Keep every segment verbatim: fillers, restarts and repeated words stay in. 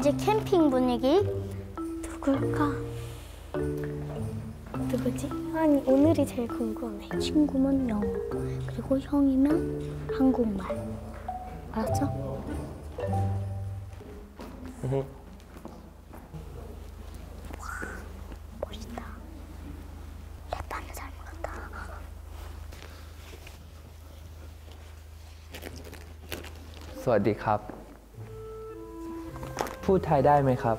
왠지 캠핑 분위기? 누굴까? 누구지? 아니, 오늘이 제일 궁금해. 친구면 영어, 그리고 형이면 한국말. 알았죠? 응. 와, 멋있다. 예쁘게 잘 먹었다. สวัสดีครับ พูดไทยได้ไหมครับ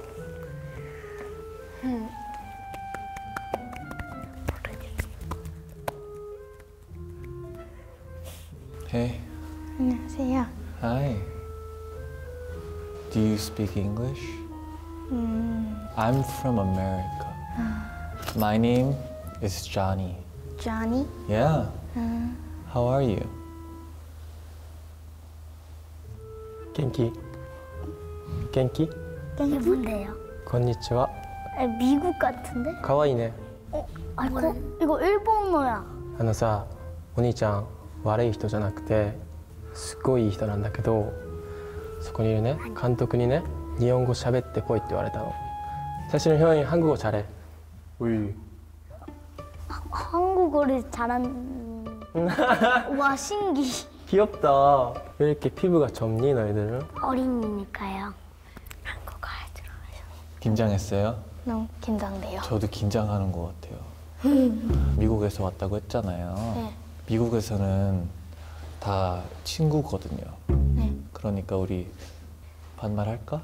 Hey. 안녕하세요. Hi. Do you speak English? I'm from America. My name is Johnny. Johnny? Yeah. How are you? 元気元気 이게 뭔데요? こんにちは 아, 미국 같은데? かわいいね 어? 아, 이거, 이거 일본어야. あのさお兄ちゃん悪い人じゃなくてすっごいいい人なんだけどそこにいるね監督にね日本語喋ってこいって言われたの사실은 형이 한국어 잘해 우이 한국어를 잘하는... 와, 신기. 귀엽다 왜 이렇게 피부가 젊니 너희들은? 어린이니까요. 한국어 할 줄 알아요. 긴장했어요? 너무 긴장돼요. 저도 긴장하는 것 같아요. 미국에서 왔다고 했잖아요. 네. 미국에서는 다 친구거든요. 네. 그러니까 우리 반말할까?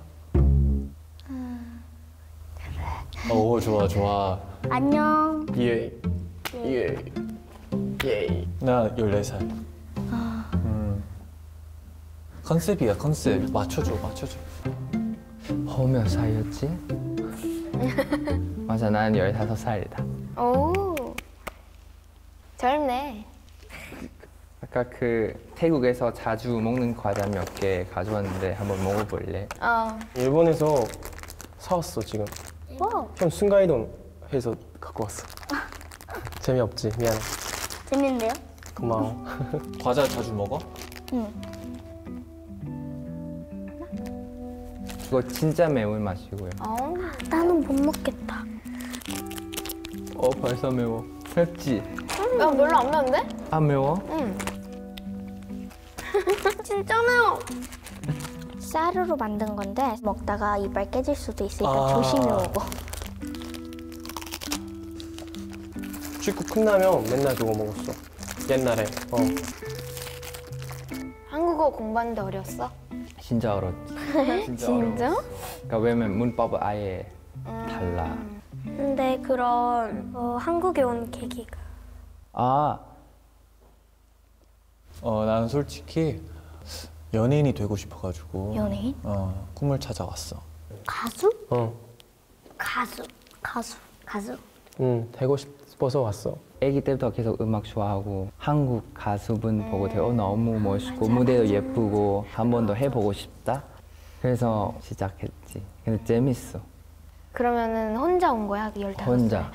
오, 좋아, 좋아. 안녕. 예. 예. 예. 나 열네 살. 음. 컨셉이야, 컨셉. 맞춰줘, 맞춰줘. 어, 몇 살이었지? 맞아, 난 열다섯 살이다. 오, 젊네. 아까 그 태국에서 자주 먹는 과자 몇 개 가져왔는데 한번 먹어볼래? 어, 일본에서 사왔어 지금 와, 형 순간이동 해서 갖고 왔어 재미없지? 미안해 재밌는데요? 고마워 과자 자주 먹어? 응. 이거 진짜 매운 맛이고요. 어. 나는 못 먹겠다. 어, 벌써 매워. 맵지? 야, 별로 안 매운데? 안 매워? 응. 진짜 매워. 쌀으로 만든 건데 먹다가 이빨 깨질 수도 있으니까 아. 조심히 먹어. 축구 끝나면 맨날 그거 먹었어 옛날에 어. 한국어 공부하는데 어려웠어? 진짜 어렵지. 진짜? 진짜? 어려웠어. 그러니까 왜냐면 문법은 아예 달라. 근데 그런 어, 한국에 온 계기가 아, 어, 나는 솔직히 연예인이 되고 싶어가지고. 연예인? 어, 꿈을 찾아왔어. 가수? 어. 가수. 가수. 가수. 응 되고 싶어서 왔어 아기 때부터 계속 음악 좋아하고 한국 가수분 보고 되게 어, 너무 멋있고 무대도 예쁘고 한 번 더 해보고 싶다. 그래서 시작했지. 근데 재밌어. 그러면은 혼자 온 거야? 그 열다섯 살? 혼자.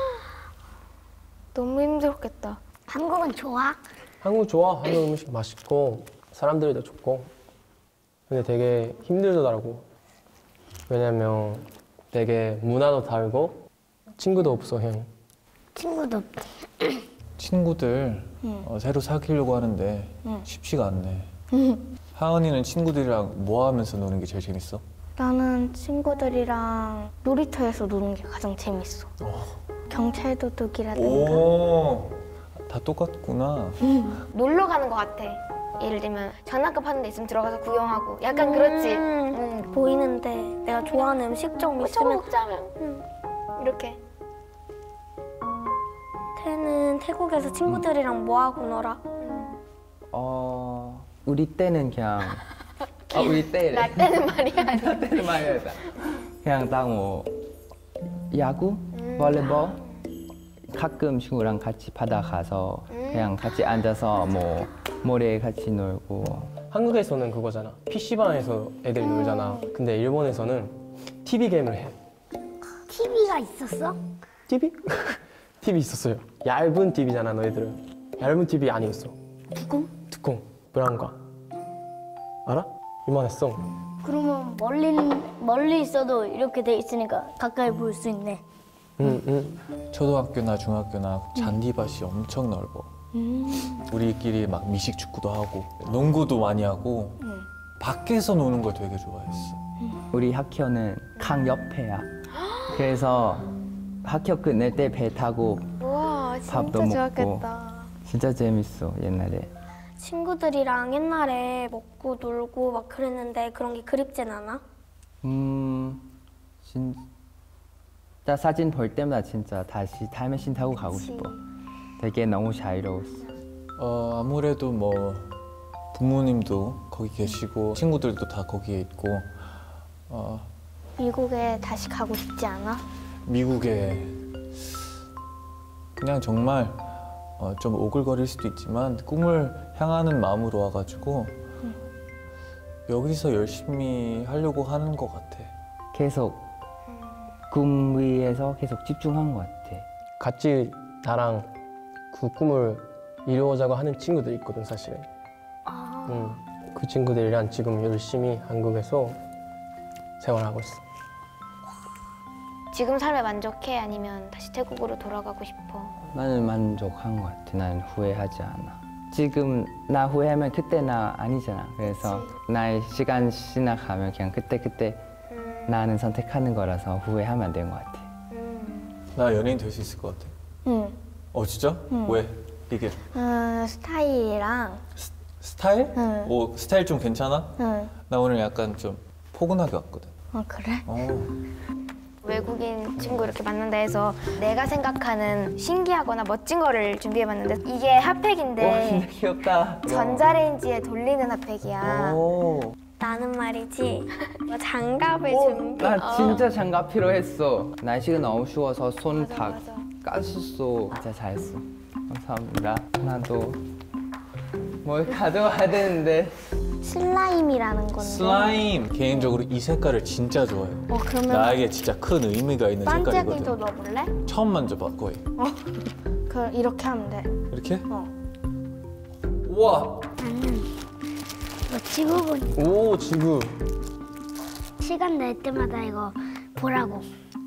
너무 힘들었겠다. 한국은 좋아? 한국 좋아 한국 음식 맛있고 사람들도 좋고 근데 되게 힘들더라고 왜냐면 되게 문화도 다르고 친구도 없어 형이 친구도 없대. 친구들 어, 새로 사귀려고 하는데 쉽지가 않네. 하은이는 친구들이랑 뭐 하면서 노는 게 제일 재밌어? 나는 친구들이랑 놀이터에서 노는 게 가장 재밌어. 경찰 도둑이라든가. 오, 다 똑같구나. 놀러 가는 거 같아. 예를 들면 장난감 파는 데 있으면 들어가서 구경하고 약간 그렇지. 음, 응. 보이는데 내가 좋아하는 음식점 어, 저거 있으면 먹자면 응. 이렇게. 태는 태국에서 친구들이랑 뭐 하고 놀아? 어, 우리 때는 그냥 아, 우리 때래. 나 때는 말이 아니야. 나 때는 말이었다. 그냥 딱 뭐 야구, 볼리볼 가끔 친구랑 같이 바다 가서 그냥 같이 앉아서 뭐 모래에 같이 놀고. 한국에서는 그거잖아 피시방에서 애들이 놀잖아 근데 일본에서는 티비 게임을 해 티비가 있었어? 티비? 티비 있었어요 얇은 티비잖아 너희들은 얇은 티비 아니었어 두꺼? 뚜껑 브라운관 알아? 이만했어 그러면 멀리 멀리 있어도 이렇게 돼 있으니까 가까이 볼 수 있네. 응, 응. 초등학교나 중학교나 잔디밭이 엄청 넓어. 우리끼리 막 미식 축구도 하고 농구도 많이 하고 밖에서 노는 걸 되게 좋아했어. 우리 학교는 강 옆에야. 그래서 학교 끝낼 때 배 타고 우와 밥도 진짜 먹고. 좋았겠다. 진짜 재밌어 옛날에. 친구들이랑 옛날에 먹고 놀고 막 그랬는데 그런 게 그립진 않아? 음, 진짜 사진 볼 때마다 진짜 다시 타임머신 타고 가고 싶어. 되게 너무 자유로웠어. 어, 아무래도 뭐 부모님도 거기 계시고 친구들도 다 거기에 있고 어, 미국에 다시 가고 싶지 않아? 미국에 그냥 정말 어, 좀 오글거릴 수도 있지만 꿈을 향하는 마음으로 와가지고 여기서 열심히 하려고 하는 것 같아. 계속 꿈 위에서 계속 집중한 것 같아. 같이 나랑 그 꿈을 이루어자고 하는 친구들이 있거든 사실. 응. 그 친구들이랑 지금 열심히 한국에서 생활하고 있어. 지금 삶에 만족해? 아니면 다시 태국으로 돌아가고 싶어? 나는 만족한 것 같아. 나는 후회하지 않아. 지금 나 후회하면 그때 나 아니잖아. 그래서 나의 시간 지나가면 그냥 그때 그때 음, 나는 선택하는 거라서 후회하면 안 되는 것 같아. 음. 나 연예인 될 수 있을 것 같아. 응. 어 진짜? 왜? 이게 음, 스타일이랑 스, 스타일? 응. 오 스타일 좀 괜찮아? 응. 나 오늘 약간 좀 포근하게 왔거든. 어 그래? 어. 외국인 친구 이렇게 만난다 해서 내가 생각하는 신기하거나 멋진 거를 준비해봤는데 이게 핫팩인데 귀엽다. 전자레인지에 돌리는 핫팩이야. 오, 나는 말이지 뭐 장갑을 오, 준비. 나 진짜 장갑 필요했어. 날씨가 너무 추워서 손 맞아, 다 맞아. 깠었어. 진짜 잘했어. 감사합니다. 나도 뭘 가져와야 되는데. 슬라임이라는 건데. 슬라임 개인적으로 이 색깔을 진짜 좋아해. 어 그러면 나에게 진짜 큰 의미가 있는 반짝이도 색깔이거든. 넣어볼래? 처음 만져봐 거의. 그 이렇게 하면 돼. 이렇게? 어. 우와. 너 지구본 오 지구. 시간 날 때마다 이거 보라고.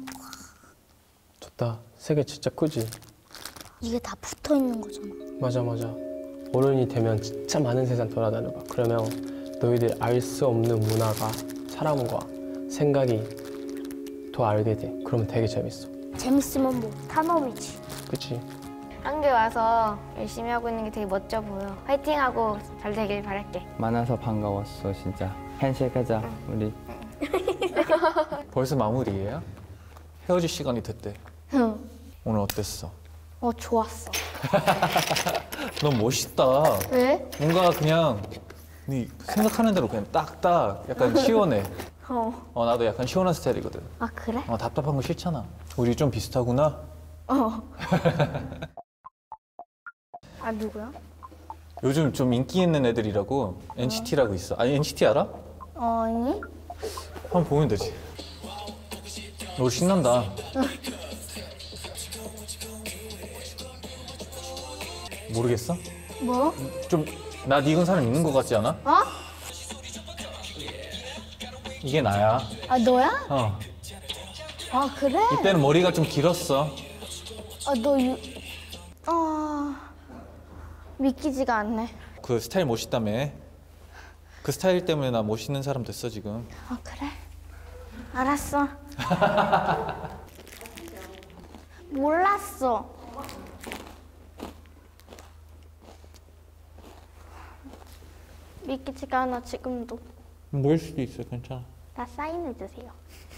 좋다. 세계 진짜 크지? 이게 다 붙어 있는 거잖아. 맞아 맞아. 어른이 되면 진짜 많은 세상 돌아다녀봐. 그러면 너희들 알 수 없는 문화가 사람과 생각이 더 알게 돼. 그러면 되게 재밌어. 재밌으면 뭐 탐험이지. 그치? 한국에 와서 열심히 하고 있는 게 되게 멋져 보여. 화이팅하고 잘 되길 바랄게. 만나서 반가웠어 진짜. 핸쉐이크하자 우리. 벌써 마무리예요? 헤어질 시간이 됐대. 응. 오늘 어땠어? 어 좋았어. 넌 멋있다. 왜? 뭔가 그냥 네 생각하는 대로 그냥 딱딱 약간 시원해. 어. 어 나도 약간 시원한 스타일이거든. 아 그래? 어 답답한 거 싫잖아. 우리 좀 비슷하구나. 어. 아 누구야? 요즘 좀 인기 있는 애들이라고 엔시티라고 있어. 아니 엔시티 알아? 어, 아니? 한번 보면 되지. 너 신난다. 모르겠어? 뭐? 좀 나 늙은 사람 있는 것 같지 않아? 어? 이게 나야. 아 너야? 어. 아 그래? 이때는 머리가 좀 길었어. 아너 유... 어... 믿기지가 않네. 그 스타일 멋있다며. 그 스타일 때문에 나 멋있는 사람 됐어 지금. 아 그래? 알았어. 몰랐어. 믿기지가 않아 지금도. 뭘 수도 있어 괜찮아. 나 사인해주세요.